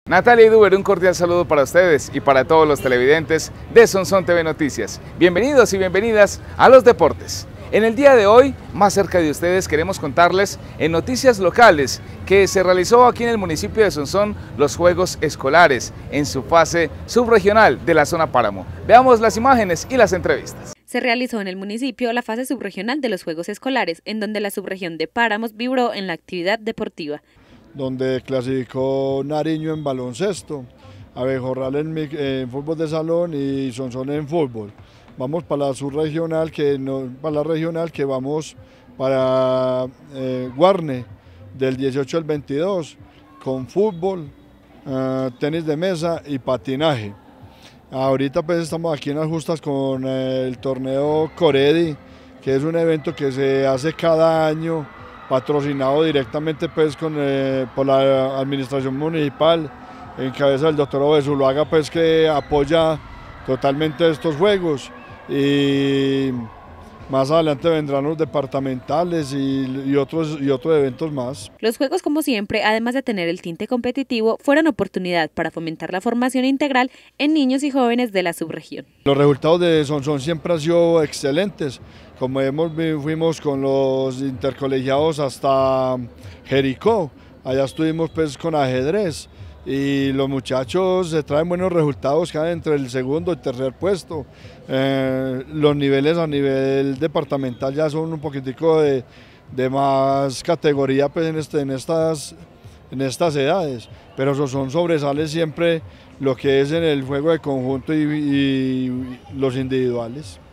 Natalia y Duber, un cordial saludo para ustedes y para todos los televidentes de Sonsón TV Noticias. Bienvenidos y bienvenidas a los deportes. En el día de hoy, más cerca de ustedes, queremos contarles en noticias locales que se realizó aquí en el municipio de Sonsón los Juegos Escolares en su fase subregional de la zona Páramo. Veamos las imágenes y las entrevistas. Se realizó en el municipio la fase subregional de los Juegos Escolares, en donde la subregión de Páramos vibró en la actividad deportiva. Donde clasificó Nariño en baloncesto, Abejorral en fútbol de salón y Sonsón en fútbol. Vamos para la subregional, para la regional que vamos para Guarne del 18 al 22 con fútbol, tenis de mesa y patinaje. Ahorita pues estamos aquí en las justas con el torneo Coredi, que es un evento que se hace cada año, patrocinado directamente pues por la administración municipal, en cabeza del doctor Ove Zuluaga, pues que apoya totalmente estos juegos, y más adelante vendrán los departamentales y otros eventos más. Los juegos, como siempre, además de tener el tinte competitivo, fueron oportunidad para fomentar la formación integral en niños y jóvenes de la subregión. Los resultados de Sonsón siempre han sido excelentes. Como fuimos con los intercolegiados hasta Jericó, allá estuvimos pues con ajedrez, y los muchachos se traen buenos resultados, quedan entre el segundo y tercer puesto. Los niveles a nivel departamental ya son un poquitico de más categoría pues en estas edades, pero Sonsón sobresale siempre lo que es en el juego de conjunto y los individuales.